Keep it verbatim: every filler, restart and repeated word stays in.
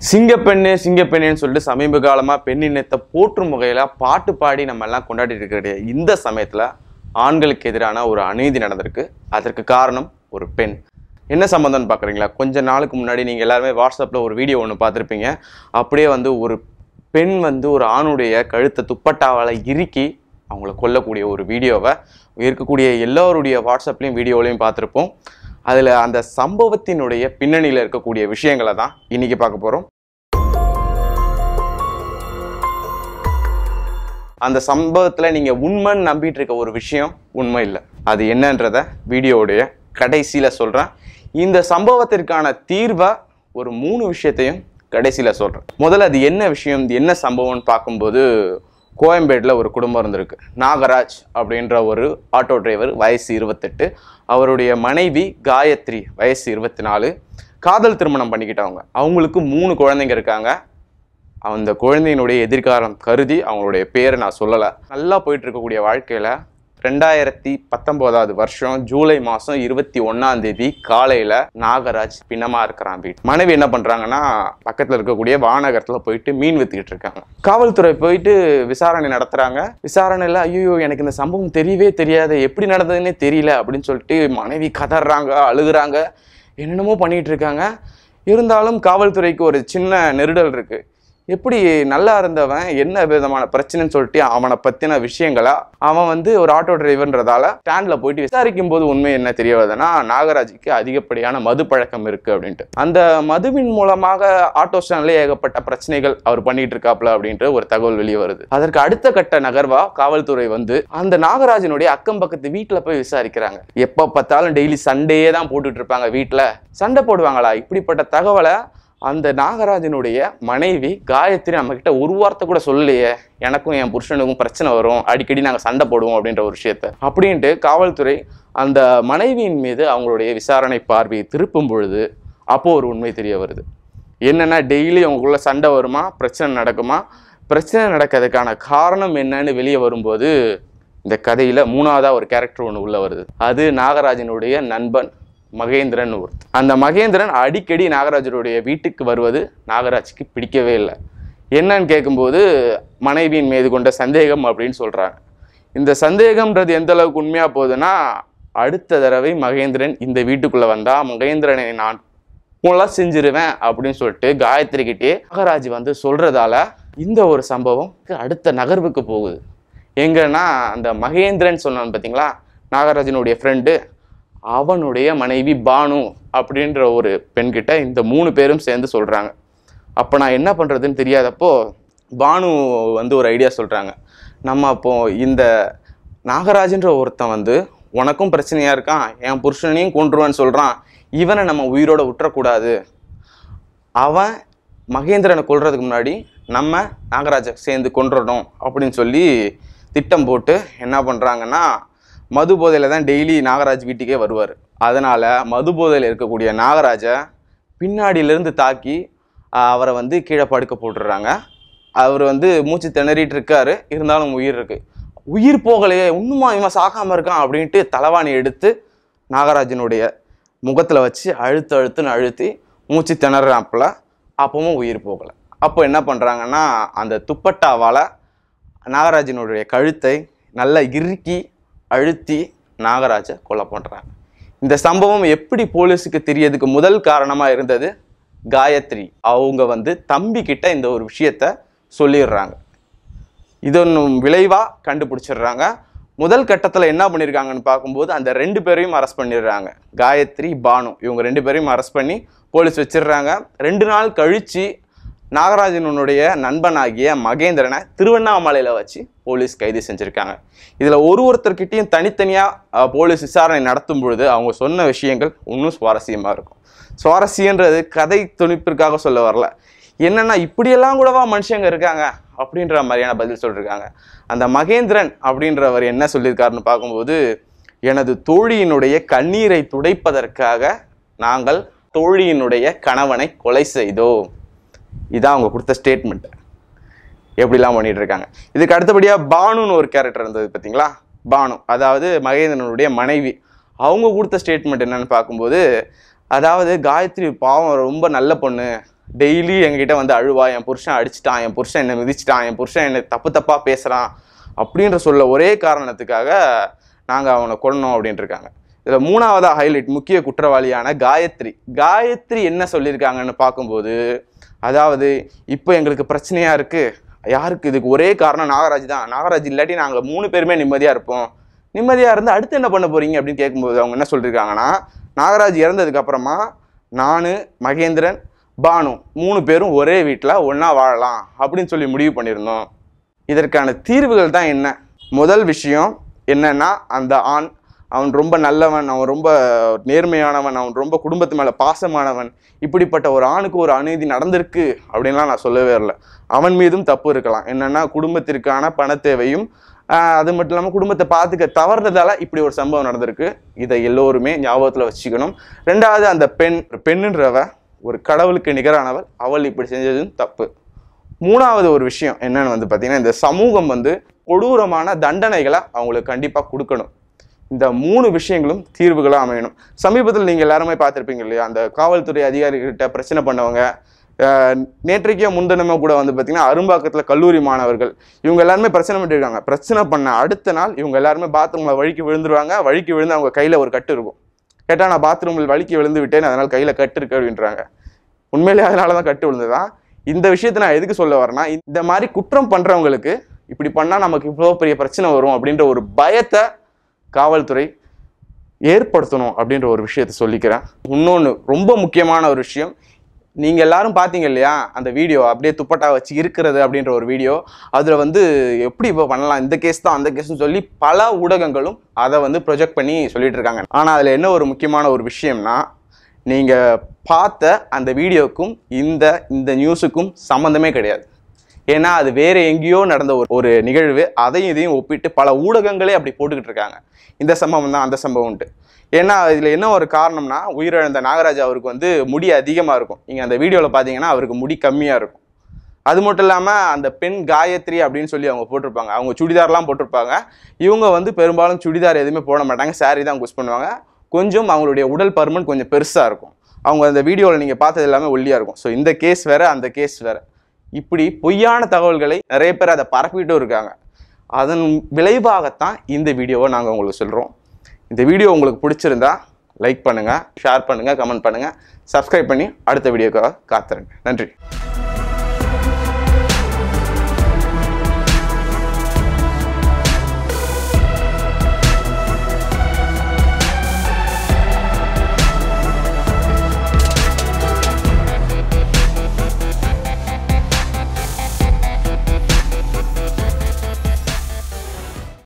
சிங்கப்பெண்ணு சிங்கப்பெண்ணுன்னு சொல்லிட்டு சமீப காலமாக பெண்ணினத்தை போற்றும் வகையில் பாட்டு பாடி நம்ம எல்லாம் கொண்டாடிட்டு இருக்கிற இந்த சமயத்தில் ஆண்களுக்கு எதிரான ஒரு அநீதி நடந்திருக்கு. அதற்கு காரணம் ஒரு பெண். என்ன சம்மந்தம்னு பார்க்குறீங்களா? கொஞ்ச நாளுக்கு முன்னாடி நீங்கள் எல்லாருமே வாட்ஸ்அப்பில் ஒரு வீடியோ ஒன்று பார்த்துருப்பீங்க. அப்படியே வந்து ஒரு பெண் வந்து ஒரு ஆணுடைய கழுத்தை துப்பட்டாவால் இறுக்கி அவங்கள கொல்லக்கூடிய ஒரு வீடியோவை இருக்கக்கூடிய எல்லோருடைய வாட்ஸ்அப்லேயும் வீடியோலையும் பார்த்துருப்போம். அதில் அந்த சம்பவத்தினுடைய பின்னணியில் இருக்கக்கூடிய விஷயங்களை தான் இன்றைக்கி பார்க்க போகிறோம். அந்த சம்பவத்தில் நீங்கள் உண்மைன்னு நம்பிட்டு இருக்க ஒரு விஷயம் உண்மை இல்லை. அது என்னன்றதை வீடியோவுடைய கடைசியில் சொல்கிறேன். இந்த சம்பவத்திற்கான தீர்வை ஒரு மூணு விஷயத்தையும் கடைசியில் சொல்கிறேன். முதல்ல அது என்ன விஷயம், என்ன சம்பவம்னு பார்க்கும்போது, கோயம்பேடில் ஒரு குடும்பம் இருந்திருக்கு. நாகராஜ் அப்படின்ற ஒரு ஆட்டோ டிரைவர், வயசு இருபத்தெட்டு. அவருடைய மனைவி காயத்ரி, வயசு இருபத்தி நாலு. காதல் திருமணம் பண்ணிக்கிட்டவங்க. அவங்களுக்கு மூணு குழந்தைங்க இருக்காங்க. அந்த குழந்தையினுடைய எதிர்காலம் கருதி அவங்களுடைய பேரை நான் சொல்லலை. நல்லா போயிட்டு இருக்கக்கூடிய வாழ்க்கையில் ரெண்டாயிரத்தி பத்தொம்போதாவது வருஷம் ஜூலை மாதம் இருபத்தி ஒன்றாம் தேதி காலையில் நாகராஜ் பிணமா இருக்கிறான். வீட்டு மனைவி என்ன பண்ணுறாங்கன்னா, பக்கத்தில் இருக்கக்கூடிய வானகரத்தில் போயிட்டு மீன் வித்துக்கிட்டு இருக்காங்க. காவல்துறை போயிட்டு விசாரணை நடத்துகிறாங்க. விசாரணையில் ஐயோ எனக்கு இந்த சம்பவம் தெரியவே தெரியாது, எப்படி நடந்ததுன்னே தெரியல அப்படின்னு சொல்லிட்டு மனைவி கதறாங்க, அழுகுறாங்க, என்னென்னமோ பண்ணிகிட்டு இருக்காங்க. இருந்தாலும் காவல்துறைக்கு ஒரு சின்ன நெருடல் இருக்குது. எப்படி நல்லா இருந்தவன் என்ன விதமான பிரச்சனைன்னு சொல்லிட்டு அவனை பற்றின விஷயங்களா அவன் வந்து ஒரு ஆட்டோ டிரைவர்ன்றதால ஸ்டாண்டில் போயிட்டு விசாரிக்கும் போது உண்மை என்ன தெரிய வருதுன்னா, நாகராஜுக்கு அதிகப்படியான மது பழக்கம் இருக்குது அப்படின்ட்டு. அந்த மதுவின் மூலமாக ஆட்டோ ஸ்டாண்ட்லேயே ஏகப்பட்ட பிரச்சனைகள் அவர் பண்ணிட்டு இருக்காப்ல அப்படின்ட்டு ஒரு தகவல் வெளியே வருது. அதற்கு அடுத்த கட்ட நகர்வா காவல்துறை வந்து அந்த நாகராஜனுடைய அக்கம் பக்கத்து வீட்டில் போய் விசாரிக்கிறாங்க. எப்போ பார்த்தாலும் டெய்லி சண்டையே தான் போட்டுட்டு இருப்பாங்க. வீட்டில் சண்டை போடுவாங்களா? இப்படிப்பட்ட தகவலை அந்த நாகராஜனுடைய மனைவி காயத்ரி நம்ம கிட்ட ஒரு வார்த்தை கூட சொல்லலையே, எனக்கும் என் புருஷனுக்கும் பிரச்சனை வரும், அடிக்கடி நாங்கள் சண்டை போடுவோம் அப்படின்ற ஒரு விஷயத்த அப்படின்ட்டு காவல்துறை அந்த மனைவியின் மீது அவங்களுடைய விசாரணை பார்வையை திருப்பும் பொழுது அப்போ ஒரு உண்மை தெரிய வருது. என்னன்னா, டெய்லி அவங்களுக்குள்ள சண்டை வருமா, பிரச்சனை நடக்குமா, பிரச்சனை நடக்கிறதுக்கான காரணம் என்னன்னு வெளியே வரும்போது இந்த கதையில மூணாவதா ஒரு கேரக்டர் ஒன்று உள்ள வருது. அது நாகராஜனுடைய நண்பன் மகேந்திரன் ஒருத்தர். அந்த மகேந்திரன் அடிக்கடி நாகராஜனுடைய வீட்டுக்கு வருவது நாகராஜுக்கு பிடிக்கவே இல்லை. என்னன்னு கேட்கும்போது மனைவியின் மீது கொண்ட சந்தேகம் அப்படின்னு சொல்றாங்க. இந்த சந்தேகம்ன்றது எந்த அளவுக்கு உண்மையா போகுதுன்னா, அடுத்த தடவை மகேந்திரன் இந்த வீட்டுக்குள்ள வந்தா மகேந்திரனை நான் மூலம் செஞ்சிருவேன் அப்படின்னு சொல்லிட்டு காயத்ரி கிட்டே நாகராஜ் வந்து சொல்றதால இந்த ஒரு சம்பவம் அடுத்த நகர்வுக்கு போகுது. எங்கன்னா, அந்த மகேந்திரன் சொன்னான் பார்த்தீங்களா, நாகராஜனுடைய ஃப்ரெண்டு, அவனுடைய மனைவி பானு அப்படின்ற ஒரு பெண்கிட்ட இந்த மூணு பேரும் சேர்ந்து சொல்கிறாங்க. அப்போ நான் என்ன பண்ணுறதுன்னு தெரியாதப்போ பானு வந்து ஒரு ஐடியா சொல்கிறாங்க. நம்ம அப்போது இந்த நாகராஜன்ற ஒருத்தன் வந்து உனக்கும் பிரச்சனையாக இருக்கான், என் புருஷனையும் கொன்றுவான்னு சொல்கிறான், இவனை நம்ம உயிரோட விட்டுறக்கூடாது, அவன் மகேந்திரனை கொல்றதுக்கு முன்னாடி நம்ம நாகராஜை சேர்ந்து கொன்றுடணும் அப்படின்னு சொல்லி திட்டம் போட்டு என்ன பண்ணுறாங்கன்னா, மது போதையில் தான் டெய்லி நாகராஜ் வீட்டுக்கே வருவார். அதனால் மது போதையில் இருக்கக்கூடிய நாகராஜை பின்னாடியிலேருந்து தாக்கி அவரை வந்து கீழே படுக்க போட்டுடுறாங்க. அவர் வந்து மூச்சு திணறிட்டு இருக்காரு, இருந்தாலும் உயிர் இருக்குது. உயிர் போகலையே, இன்னுமா இவன் சாகாமல் இருக்கான் அப்படின்ட்டு தலைவாணி எடுத்து நாகராஜனுடைய முகத்தில் வச்சு அழுத்து அழுத்துன்னு அழுத்தி மூச்சு திணறாப்புல. அப்பவும் உயிர் போகலை. அப்போ என்ன பண்ணுறாங்கன்னா, அந்த துப்பட்டாவால் நாகராஜனுடைய கழுத்தை நல்லா இறுக்கி அழுத்தி நாகராஜை கொலை பண்ணுறாங்க. இந்த சம்பவம் எப்படி போலீஸுக்கு தெரியறதுக்கு முதல் காரணமாக இருந்தது காயத்ரி. அவங்க வந்து தம்பி கிட்ட இந்த ஒரு விஷயத்த சொல்லிடுறாங்க. இது ஒன்றும் விளைவாக கண்டுபிடிச்சிடுறாங்க. முதல் கட்டத்தில் என்ன பண்ணியிருக்காங்கன்னு பார்க்கும்போது அந்த ரெண்டு பேரையும் அரெஸ்ட் பண்ணிடுறாங்க. காயத்ரி, பானு, இவங்க ரெண்டு பேரையும் அரெஸ்ட் பண்ணி போலீஸ் வச்சிடுறாங்க. ரெண்டு நாள் கழித்து நாகராஜனுடைய நண்பனாகிய மகேந்திரனை திருவண்ணாமலையில் வச்சு போலீஸ் கைது செஞ்சுருக்காங்க. இதில் ஒரு ஒருத்தர்கிட்டையும் தனித்தனியாக போலீஸ் விசாரணை நடத்தும் பொழுது அவங்க சொன்ன விஷயங்கள் இன்னும் சுவாரஸ்யமாக இருக்கும். சுவாரஸ்யன்றது கதை துணிப்பிற்காக சொல்ல வரல, என்னென்னா இப்படியெல்லாம் கூடவா மனுஷங்க இருக்காங்க அப்படின்ற மாதிரியான பதில் சொல்லியிருக்காங்க. அந்த மகேந்திரன் அப்படின்றவர் என்ன சொல்லியிருக்காருன்னு பார்க்கும்போது, எனது தோழியினுடைய கண்ணீரை துடைப்பதற்காக நாங்கள் தோழியினுடைய கணவனை கொலை செய்தோம். இதான் அவங்க கொடுத்த ஸ்டேட்மெண்ட். எப்படிலாம் பண்ணிட்டு இருக்காங்க. இதுக்கு அடுத்தபடியாக பானுன்னு ஒரு கேரக்டர் இருந்தது பார்த்தீங்களா, பானு, அதாவது மகேந்திரனுடைய மனைவி. அவங்க கொடுத்த ஸ்டேட்மெண்ட் என்னன்னு பார்க்கும்போது, அதாவது காயத்ரி பாவம் ரொம்ப நல்ல பொண்ணு, டெய்லி எங்ககிட்ட வந்து அழுவா, என் புருஷன் அடிச்சிட்டான், என் புருஷன் என்னை மிதிச்சிட்டான், என் புருஷன் என்னை தப்பு தப்பாக பேசுகிறான் அப்படின்ற சொல்ல ஒரே காரணத்துக்காக நாங்கள் அவனை கொல்லணும் அப்படின்ட்டு இருக்காங்க. இதில் மூணாவதாக ஹைலைட் முக்கிய குற்றவாளியான காயத்ரி. காயத்ரி என்ன சொல்லியிருக்காங்கன்னு பார்க்கும்போது, அதாவது இப்போ எங்களுக்கு பிரச்சனையாக இருக்குது, யாருக்கு இதுக்கு ஒரே காரணம் நாகராஜ் தான், நாகராஜ் இல்லாட்டி நாங்கள் மூணு பேருமே நிம்மதியாக இருப்போம், நிம்மதியாக இருந்து அடுத்து என்ன பண்ண போகிறீங்க அப்படின்னு கேட்கும்போது அவங்க என்ன சொல்லியிருக்காங்கன்னா, நாகராஜ் இறந்ததுக்கு அப்புறமா நான், மகேந்திரன், பானு மூணு பேரும் ஒரே வீட்டில் ஒன்றா வாழலாம் அப்படின்னு சொல்லி முடிவு பண்ணியிருந்தோம். இதற்கான தீர்வுகள் தான் என்ன? முதல் விஷயம் என்னன்னா, அந்த ஆண் அவன் ரொம்ப நல்லவன், அவன் ரொம்ப நேர்மையானவன், அவன் ரொம்ப குடும்பத்து மேலே பாசமானவன், இப்படிப்பட்ட ஒரு ஆணுக்கு ஒரு அநீதி நடந்திருக்கு அப்படின்லாம் நான் சொல்லவே இல்லை. அவன் மீதும் தப்பு இருக்கலாம். என்னென்னா குடும்பத்திற்கான பண தேவையும் அது மட்டும் இல்லாமல் குடும்பத்தை பார்த்துக்க தவறுறதால இப்படி ஒரு சம்பவம் நடந்திருக்கு. இதை எல்லோருமே ஞாபகத்தில் வச்சுக்கணும். ரெண்டாவது, அந்த பெண் பெண்ணுன்றவ ஒரு கடவுளுக்கு நிகரானவள், அவள் இப்படி செஞ்சதும் தப்பு. மூணாவது ஒரு விஷயம் என்னன்னு வந்து பார்த்தீங்கன்னா, இந்த சமூகம் வந்து கொடூரமான தண்டனைகளை அவங்களுக்கு கண்டிப்பாக கொடுக்கணும். இந்த மூணு விஷயங்களும் தீர்வுகளாக அமையணும். சமீபத்தில் நீங்கள் எல்லாருமே பார்த்துருப்பீங்க இல்லையா, அந்த காவல்துறை அதிகாரிகிட்ட பிரச்சனை பண்ணவங்க, நேற்றைக்கே முன்தினமே கூட வந்து பார்த்தீங்கன்னா அரும்பாக்கத்தில் கல்லூரி மாணவர்கள், இவங்க எல்லாருமே பிரச்சனை பண்ணியிருக்காங்க. பிரச்சனை பண்ண அடுத்த நாள் இவங்க எல்லாருமே பாத்ரூமில் வழுக்கி விழுந்துருவாங்க. வழுக்கி விழுந்து அவங்க கையில் ஒரு கட்டு இருக்கும். கேட்டால் நான் பாத்ரூமில் வழுக்கி விழுந்து விட்டேன், அதனால் கையில் கட்டு இருக்கு அப்படின்றாங்க. உண்மையிலே அதனால தான் கட்டு விழுந்துதான். இந்த விஷயத்தை நான் எதுக்கு சொல்ல வரேன்னா, இந்த மாதிரி குற்றம் பண்ணுறவங்களுக்கு இப்படி பண்ணால் நமக்கு இவ்வளோ பெரிய பிரச்சனை வரும் அப்படின்ற ஒரு பயத்தை காவல்துறை ஏற்படுத்தணும் அப்படின்ற ஒரு விஷயத்தை சொல்லிக்கிறேன். இன்னொன்று ரொம்ப முக்கியமான ஒரு விஷயம், நீங்கள் எல்லாரும் பார்த்தீங்க இல்லையா அந்த வீடியோ, அப்படியே துப்பட்டா வச்சு இருக்கிறது அப்படின்ற ஒரு வீடியோ, அதில் வந்து எப்படி இப்போ பண்ணலாம், இந்த கேஸ் தான் அந்த கேஸ்ன்னு சொல்லி பல ஊடகங்களும் அதை வந்து ப்ரொஜெக்ட் பண்ணி சொல்லிட்டு இருக்காங்க. ஆனால் அதில் என்ன ஒரு முக்கியமான ஒரு விஷயம்னா, நீங்கள் பார்த்த அந்த வீடியோக்கும் இந்த இந்த நியூஸுக்கும் சம்மந்தமே கிடையாது. ஏன்னா அது வேறு எங்கேயோ நடந்த ஒரு ஒரு நிகழ்வு, அதையும் இதையும் ஒப்பிட்டு பல ஊடகங்களே அப்படி போட்டுக்கிட்டு இருக்காங்க, இந்த சம்பவம் தான் அந்த சம்பவம்ட்டு. ஏன்னா இதில் என்ன ஒரு காரணம்னா, உயிரிழந்த நாகராஜ் அவருக்கு வந்து முடி அதிகமாக இருக்கும். நீங்கள் அந்த வீடியோவில் பார்த்தீங்கன்னா அவருக்கு முடி கம்மியாக இருக்கும். அது மட்டும் இல்லாமல் அந்த பெண் காயத்ரி அப்படின்னு சொல்லி அவங்க போட்டிருப்பாங்க, அவங்க சுடிதார்லாம் போட்டிருப்பாங்க. இவங்க வந்து பெரும்பாலும் சுடிதார் எதுவுமே போட மாட்டாங்க, சாரி தான் யூஸ் பண்ணுவாங்க. கொஞ்சம் அவங்களுடைய உடல் பருமன் கொஞ்சம் பெருசாக இருக்கும். அவங்க அந்த வீடியோவில் நீங்கள் பார்த்தது எல்லாமே ஒல்லியாக இருக்கும். ஸோ இந்த கேஸ் வேறு, அந்த கேஸ் வேறு. இப்படி பொய்யான தகவல்களை நிறைய பேர் அதை பரப்பிட்டும் இருக்காங்க. அதன் விளைவாகத்தான் இந்த வீடியோவை நாங்கள் உங்களுக்கு சொல்கிறோம். இந்த வீடியோ உங்களுக்கு பிடிச்சிருந்தா லைக் பண்ணுங்கள், ஷேர் பண்ணுங்கள், கமெண்ட் பண்ணுங்கள், சப்ஸ்கிரைப் பண்ணி அடுத்த வீடியோக்காக காத்துருங்க. நன்றி.